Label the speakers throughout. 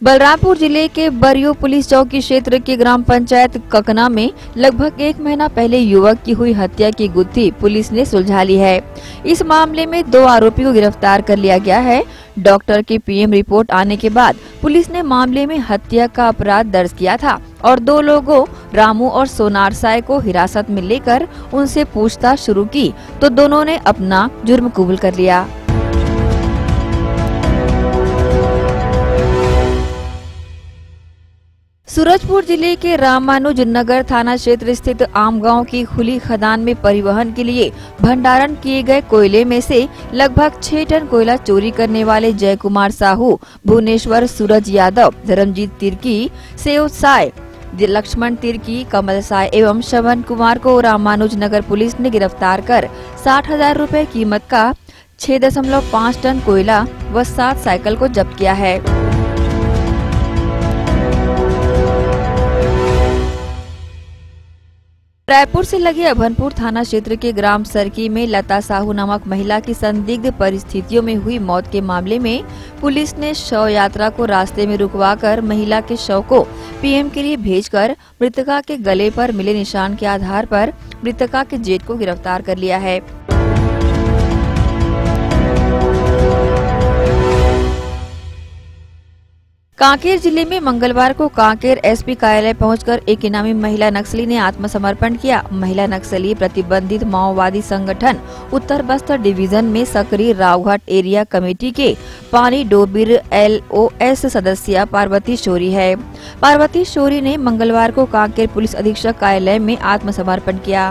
Speaker 1: बलरामपुर जिले के बरियो पुलिस चौकी क्षेत्र के ग्राम पंचायत ककना में लगभग 1 महीना पहले युवक की हुई हत्या की गुत्थी पुलिस ने सुलझा ली है। इस मामले में 2 आरोपी को गिरफ्तार कर लिया गया है। डॉक्टर की पीएम रिपोर्ट आने के बाद पुलिस ने मामले में हत्या का अपराध दर्ज किया था और 2 लोगों रामू और सोनार साय को हिरासत में लेकर उनसे पूछताछ शुरू की तो दोनों ने अपना जुर्म कबूल कर लिया। सूरजपुर जिले के रामानुजनगर थाना क्षेत्र स्थित आमगांव की खुली खदान में परिवहन के लिए भंडारण किए गए कोयले में से लगभग 6 टन कोयला चोरी करने वाले जय कुमार साहू, भुवनेश्वर सूरज यादव, धर्मजीत तिर्की, सेव साय, लक्ष्मण तिर्की, कमल साय एवं श्रवण कुमार को रामानुजनगर पुलिस ने गिरफ्तार कर 60,000 रुपए कीमत का 6.5 टन कोयला व 7 साइकिल को जब्त किया है। रायपुर से लगे अभनपुर थाना क्षेत्र के ग्राम सरकी में लता साहू नामक महिला की संदिग्ध परिस्थितियों में हुई मौत के मामले में पुलिस ने शव यात्रा को रास्ते में रुकवाकर महिला के शव को पीएम के लिए भेजकर मृतका के गले पर मिले निशान के आधार पर मृतका के जेठ को गिरफ्तार कर लिया है। कांकेर जिले में मंगलवार को कांकेर एसपी कार्यालय पहुंचकर एक इनामी महिला नक्सली ने आत्मसमर्पण किया। महिला नक्सली प्रतिबंधित माओवादी संगठन उत्तर बस्तर डिवीजन में सक्रिय रावघाट एरिया कमेटी के पानी डोबिर LOS सदस्य पार्वती शोरी है। पार्वती शोरी ने मंगलवार को कांकेर पुलिस अधीक्षक कार्यालय में आत्मसमर्पण किया।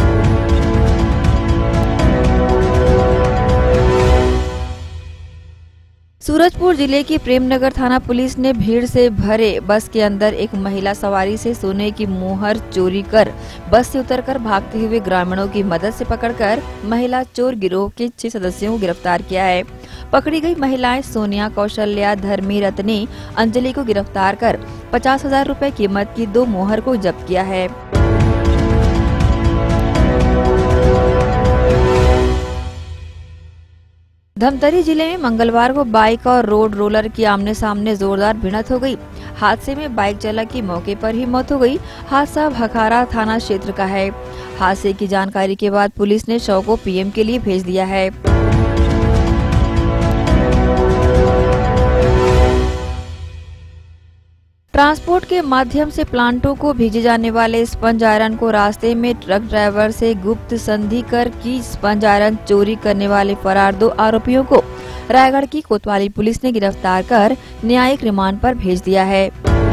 Speaker 1: सूरजपुर जिले की प्रेमनगर थाना पुलिस ने भीड़ से भरे बस के अंदर एक महिला सवारी से सोने की मोहर चोरी कर बस से उतरकर भागते हुए ग्रामीणों की मदद से पकड़कर महिला चोर गिरोह के 6 सदस्यों को गिरफ्तार किया है। पकड़ी गई महिलाएं सोनिया, कौशल्या, धर्मी, रत्नी, अंजलि को गिरफ्तार कर 50,000 रुपए कीमत की 2 मोहर को जब्त किया है। धमतरी जिले में मंगलवार को बाइक और रोड रोलर की आमने सामने जोरदार भिड़ंत हो गई। हादसे में बाइक चालक की मौके पर ही मौत हो गई। हादसा भखारा थाना क्षेत्र का है। हादसे की जानकारी के बाद पुलिस ने शव को पीएम के लिए भेज दिया है। ट्रांसपोर्ट के माध्यम से प्लांटों को भेजे जाने वाले स्पंज आयरन को रास्ते में ट्रक ड्राइवर से गुप्त संधि कर की स्पंज आयरन चोरी करने वाले फरार 2 आरोपियों को रायगढ़ की कोतवाली पुलिस ने गिरफ्तार कर न्यायिक रिमांड पर भेज दिया है।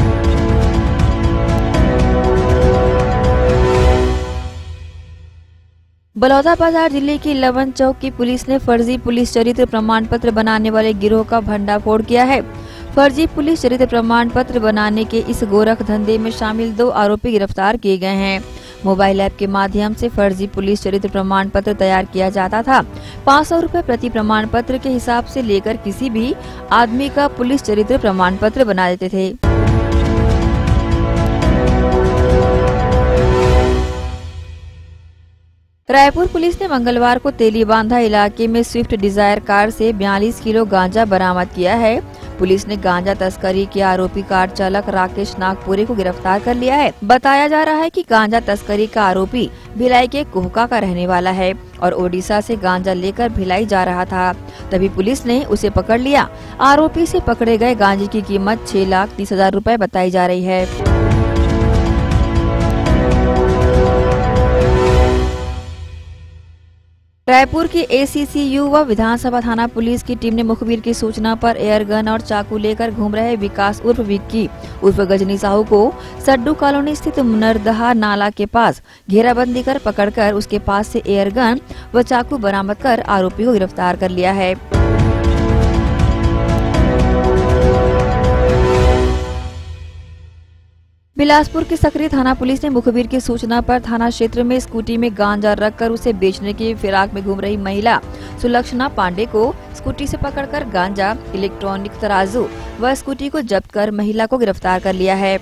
Speaker 1: बलौदाबाजार जिले की लवन चौक की पुलिस ने फर्जी पुलिस चरित्र प्रमाण पत्र बनाने वाले गिरोह का भंडाफोड़ किया है। फर्जी पुलिस चरित्र प्रमाण पत्र बनाने के इस गोरख धंधे में शामिल 2 आरोपी गिरफ्तार किए गए हैं। मोबाइल ऐप के माध्यम से फर्जी पुलिस चरित्र प्रमाण पत्र तैयार किया जाता था। 500 रुपए प्रति प्रमाण पत्र के हिसाब से लेकर किसी भी आदमी का पुलिस चरित्र प्रमाण पत्र बना देते थे। रायपुर पुलिस ने मंगलवार को तेलीबांधा इलाके में स्विफ्ट डिजायर कार से 42 किलो गांजा बरामद किया है। पुलिस ने गांजा तस्करी के आरोपी कार चालक राकेश नागपुरे को गिरफ्तार कर लिया है। बताया जा रहा है कि गांजा तस्करी का आरोपी भिलाई के कोहका का रहने वाला है और ओडिशा से गांजा लेकर भिलाई जा रहा था। तभी पुलिस ने उसे पकड़ लिया। आरोपी से पकड़े गए गांजे की कीमत 6,30,000 रुपए बताई जा रही है। रायपुर की ACCU व विधानसभा थाना पुलिस की टीम ने मुखबिर की सूचना पर एयरगन और चाकू लेकर घूम रहे विकास उर्फ विक्की उर्फ गजनी साहू को सड्डू कॉलोनी स्थित मुनरदहा नाला के पास घेराबंदी कर पकड़कर उसके पास से एयरगन व चाकू बरामद कर आरोपी को गिरफ्तार कर लिया है। बिलासपुर की सक्रिय थाना पुलिस ने मुखबिर की सूचना पर थाना क्षेत्र में स्कूटी में गांजा रखकर उसे बेचने की फिराक में घूम रही महिला सुलक्षणा पांडे को स्कूटी से पकड़कर गांजा, इलेक्ट्रॉनिक तराजू व स्कूटी को जब्त कर महिला को गिरफ्तार कर लिया है।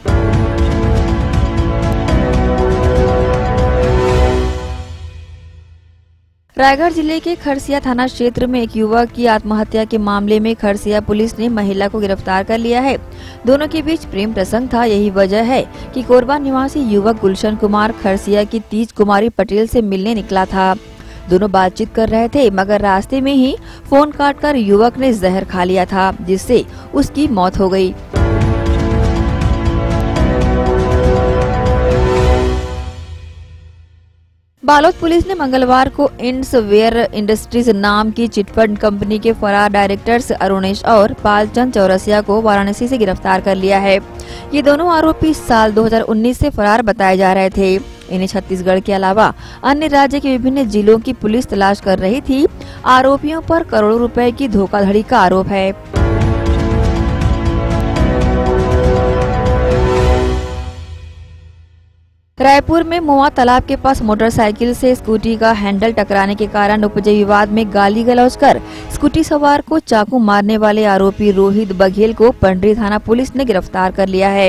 Speaker 1: रायगढ़ जिले के खरसिया थाना क्षेत्र में एक युवक की आत्महत्या के मामले में खरसिया पुलिस ने महिला को गिरफ्तार कर लिया है। दोनों के बीच प्रेम प्रसंग था। यही वजह है कि कोरबा निवासी युवक गुलशन कुमार खरसिया की तीज कुमारी पटेल से मिलने निकला था। दोनों बातचीत कर रहे थे, मगर रास्ते में ही फोन काटकर युवक ने जहर खा लिया था, जिससे उसकी मौत हो गई। बालोद पुलिस ने मंगलवार को इंड्सवेयर इंडस्ट्रीज नाम की चिटफंड कंपनी के फरार डायरेक्टर्स अरुणेश और पालचंद चौरसिया को वाराणसी से गिरफ्तार कर लिया है। ये दोनों आरोपी साल 2019 से फरार बताए जा रहे थे। इन्हें छत्तीसगढ़ के अलावा अन्य राज्य के विभिन्न जिलों की पुलिस तलाश कर रही थी। आरोपियों पर करोड़ों रुपए की धोखाधड़ी का आरोप है। रायपुर में मोआ तालाब के पास मोटरसाइकिल से स्कूटी का हैंडल टकराने के कारण उपजे विवाद में गाली गलौज कर स्कूटी सवार को चाकू मारने वाले आरोपी रोहित बघेल को पंडरी थाना पुलिस ने गिरफ्तार कर लिया है।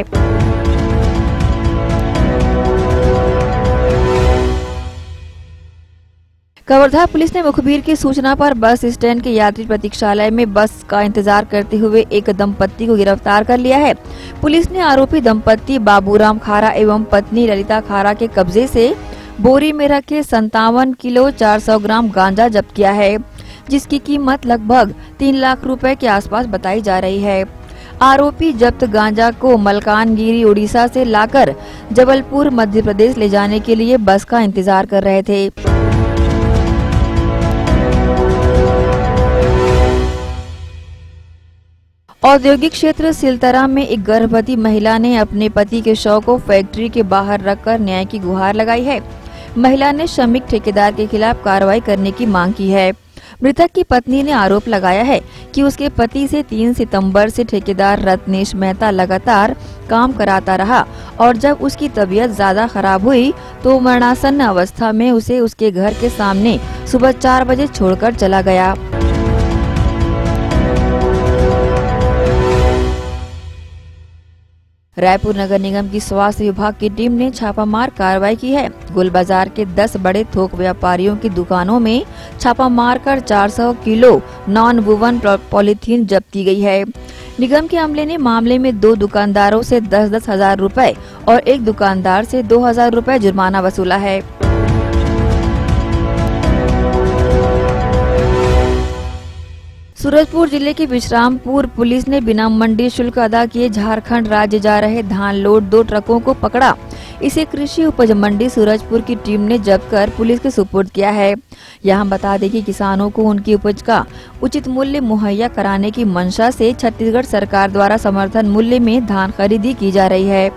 Speaker 1: कवर्धा पुलिस ने मुखबिर की सूचना पर बस स्टैंड के यात्री प्रतीक्षालय में बस का इंतजार करते हुए एक दंपत्ति को गिरफ्तार कर लिया है। पुलिस ने आरोपी दंपत्ति बाबूराम खारा एवं पत्नी ललिता खारा के कब्जे से बोरी में रखे 57 किलो 400 ग्राम गांजा जब्त किया है, जिसकी कीमत लगभग 3 लाख रुपए के आसपास बताई जा रही है। आरोपी जब्त गांजा को मलकानगिरी उड़ीसा से लाकर जबलपुर मध्य प्रदेश ले जाने के लिए बस का इंतजार कर रहे थे। औद्योगिक क्षेत्र सिलतरा में एक गर्भवती महिला ने अपने पति के शव को फैक्ट्री के बाहर रखकर न्याय की गुहार लगाई है। महिला ने श्रमिक ठेकेदार के खिलाफ कार्रवाई करने की मांग की है। मृतक की पत्नी ने आरोप लगाया है कि उसके पति से 3 सितंबर से ठेकेदार रत्नेश मेहता लगातार काम कराता रहा और जब उसकी तबीयत ज्यादा खराब हुई तो मरणासन्न अवस्था में उसे उसके घर के सामने सुबह 4 बजे छोड़कर चला गया। रायपुर नगर निगम की स्वास्थ्य विभाग की टीम ने छापामार कार्रवाई की है। गुल बाजार के 10 बड़े थोक व्यापारियों की दुकानों में छापा मारकर 400 किलो नॉन वुवन पॉलीथीन जब्त की गई है। निगम के अमले ने मामले में 2 दुकानदारों से 10-10 हजार रुपए और एक दुकानदार से 2000 रुपए जुर्माना वसूला है। सूरजपुर जिले के विश्रामपुर पुलिस ने बिना मंडी शुल्क अदा किए झारखंड राज्य जा रहे धान लोड 2 ट्रकों को पकड़ा। इसे कृषि उपज मंडी सूरजपुर की टीम ने जब्त कर पुलिस के सुपुर्द किया है। यहां बता दें कि किसानों को उनकी उपज का उचित मूल्य मुहैया कराने की मंशा से छत्तीसगढ़ सरकार द्वारा समर्थन मूल्य में धान खरीदी की जा रही है।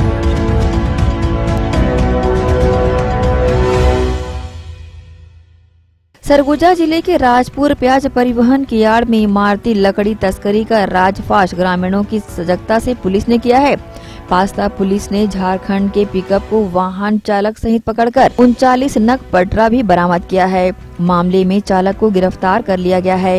Speaker 1: सरगुजा जिले के राजपुर प्याज परिवहन की यार्ड में इमारती लकड़ी तस्करी का राजफाश ग्रामीणों की सजगता से पुलिस ने किया है। पास्ता पुलिस ने झारखंड के पिकअप को वाहन चालक सहित पकड़कर 39 नग पटरा भी बरामद किया है। मामले में चालक को गिरफ्तार कर लिया गया है।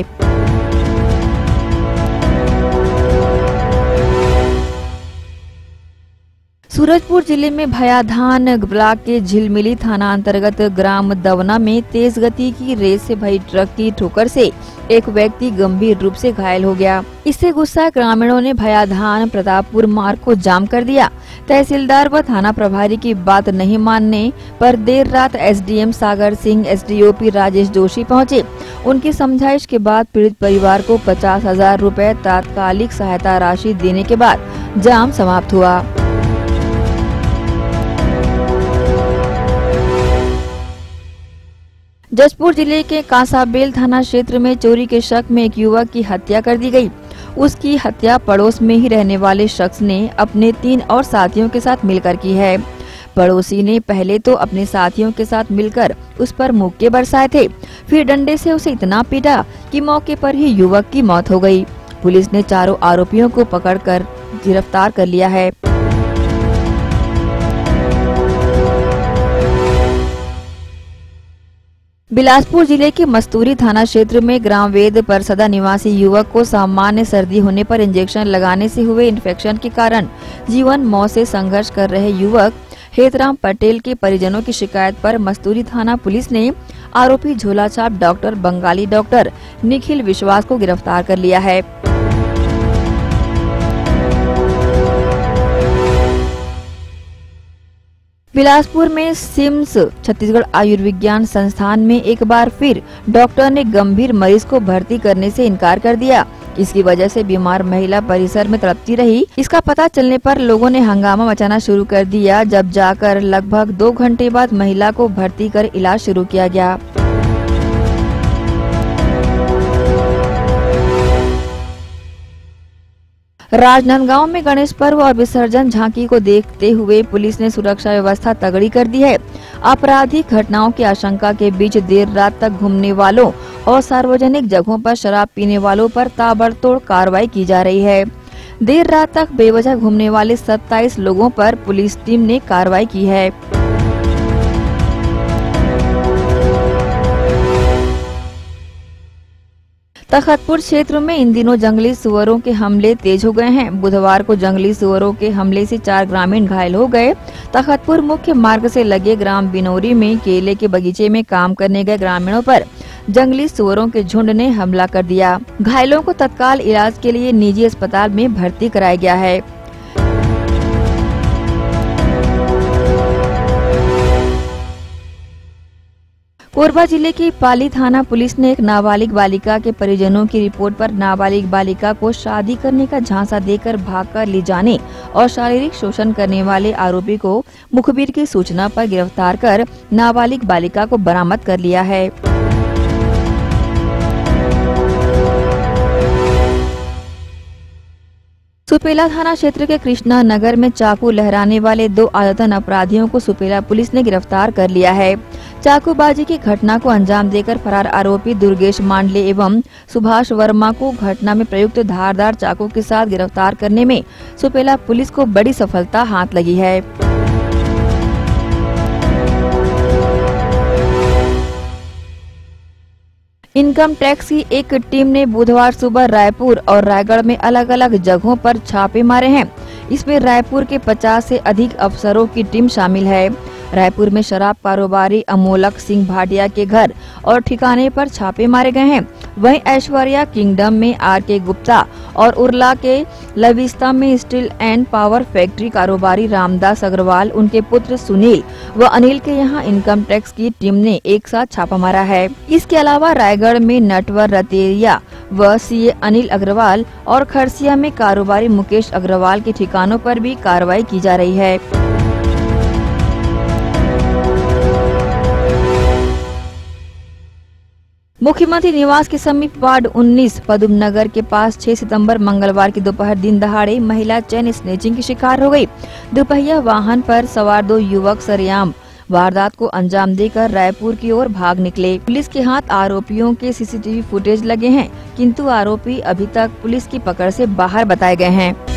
Speaker 1: सूरजपुर जिले में भयाधान ब्लॉक के झिलमिली थाना अंतर्गत ग्राम दवना में तेज गति की रेस से भरी ट्रक की ठोकर से एक व्यक्ति गंभीर रूप से घायल हो गया। इससे गुस्सा ग्रामीणों ने भयाधान प्रतापपुर मार्ग को जाम कर दिया। तहसीलदार व थाना प्रभारी की बात नहीं मानने पर देर रात एसडीएम सागर सिंह, एसडीओपी राजेश जोशी पहुंचे। उनकी समझाइश के बाद पीड़ित परिवार को 50,000 रुपए तात्कालिक सहायता राशि देने के बाद जाम समाप्त हुआ। जशपुर जिले के कांसाबेल थाना क्षेत्र में चोरी के शक में एक युवक की हत्या कर दी गई। उसकी हत्या पड़ोस में ही रहने वाले शख्स ने अपने 3 और साथियों के साथ मिलकर की है। पड़ोसी ने पहले तो अपने साथियों के साथ मिलकर उस पर मुक्के बरसाए थे, फिर डंडे से उसे इतना पीटा कि मौके पर ही युवक की मौत हो गई। पुलिस ने चारों आरोपियों को पकड़कर गिरफ्तार कर लिया है। बिलासपुर जिले के मस्तूरी थाना क्षेत्र में ग्राम वेद परसदा निवासी युवक को सामान्य सर्दी होने पर इंजेक्शन लगाने से हुए इन्फेक्शन के कारण जीवन मौत से संघर्ष कर रहे युवक हेतराम पटेल के परिजनों की शिकायत पर मस्तूरी थाना पुलिस ने आरोपी झोलाछाप डॉक्टर बंगाली डॉक्टर निखिल विश्वास को गिरफ्तार कर लिया है। बिलासपुर में सिम्स छत्तीसगढ़ आयुर्विज्ञान संस्थान में एक बार फिर डॉक्टर ने गंभीर मरीज को भर्ती करने से इनकार कर दिया। इसकी वजह से बीमार महिला परिसर में तड़पती रही। इसका पता चलने पर लोगों ने हंगामा मचाना शुरू कर दिया, जब जाकर लगभग 2 घंटे बाद महिला को भर्ती कर इलाज शुरू किया गया। राजनांदगांव में गणेश पर्व और विसर्जन झांकी को देखते हुए पुलिस ने सुरक्षा व्यवस्था तगड़ी कर दी है। आपराधिक घटनाओं की आशंका के बीच देर रात तक घूमने वालों और सार्वजनिक जगहों पर शराब पीने वालों पर ताबड़तोड़ कार्रवाई की जा रही है। देर रात तक बेवजह घूमने वाले 27 लोगों पर पुलिस टीम ने कार्रवाई की है। तखतपुर क्षेत्र में इन दिनों जंगली सुअरों के हमले तेज हो गए हैं। बुधवार को जंगली सुअरों के हमले से 4 ग्रामीण घायल हो गए। तखतपुर मुख्य मार्ग से लगे ग्राम बिनौरी में केले के बगीचे में काम करने गए ग्रामीणों पर जंगली सुअरों के झुंड ने हमला कर दिया। घायलों को तत्काल इलाज के लिए निजी अस्पताल में भर्ती कराया गया है। कोरबा जिले की पाली थाना पुलिस ने एक नाबालिग बालिका के परिजनों की रिपोर्ट पर नाबालिग बालिका को शादी करने का झांसा देकर भागकर ले जाने और शारीरिक शोषण करने वाले आरोपी को मुखबिर की सूचना पर गिरफ्तार कर नाबालिग बालिका को बरामद कर लिया है। सुपेला थाना क्षेत्र के कृष्णा नगर में चाकू लहराने वाले 2 आयतन अपराधियों को सुपेला पुलिस ने गिरफ्तार कर लिया है। चाकूबाजी की घटना को अंजाम देकर फरार आरोपी दुर्गेश मांडले एवं सुभाष वर्मा को घटना में प्रयुक्त धारदार चाकू के साथ गिरफ्तार करने में सुपेला पुलिस को बड़ी सफलता हाथ लगी है। इनकम टैक्स की एक टीम ने बुधवार सुबह रायपुर और रायगढ़ में अलग अलग जगहों पर छापे मारे हैं। इसमें रायपुर के 50 से अधिक अफसरों की टीम शामिल है। रायपुर में शराब कारोबारी अमोलक सिंह भाटिया के घर और ठिकाने पर छापे मारे गए हैं। वहीं ऐश्वर्या किंगडम में आर.के. गुप्ता और उरला के लविस्ता में स्टील एंड पावर फैक्ट्री कारोबारी रामदास अग्रवाल, उनके पुत्र सुनील व अनिल के यहां इनकम टैक्स की टीम ने एक साथ छापा मारा है। इसके अलावा रायगढ़ में नटवर रतेरिया व सीए अनिल अग्रवाल और खरसिया में कारोबारी मुकेश अग्रवाल के ठिकानों पर भी कार्रवाई की जा रही है। मुख्यमंत्री निवास के समीप वार्ड 19 पदम नगर के पास 6 सितंबर मंगलवार की दोपहर दिन दहाड़े महिला चेन स्नेचिंग की शिकार हो गई। दुपहिया वाहन पर सवार 2 युवक सरेआम वारदात को अंजाम देकर रायपुर की ओर भाग निकले। पुलिस के हाथ आरोपियों के सीसीटीवी फुटेज लगे हैं, किंतु आरोपी अभी तक पुलिस की पकड़ से बाहर बताए गए हैं।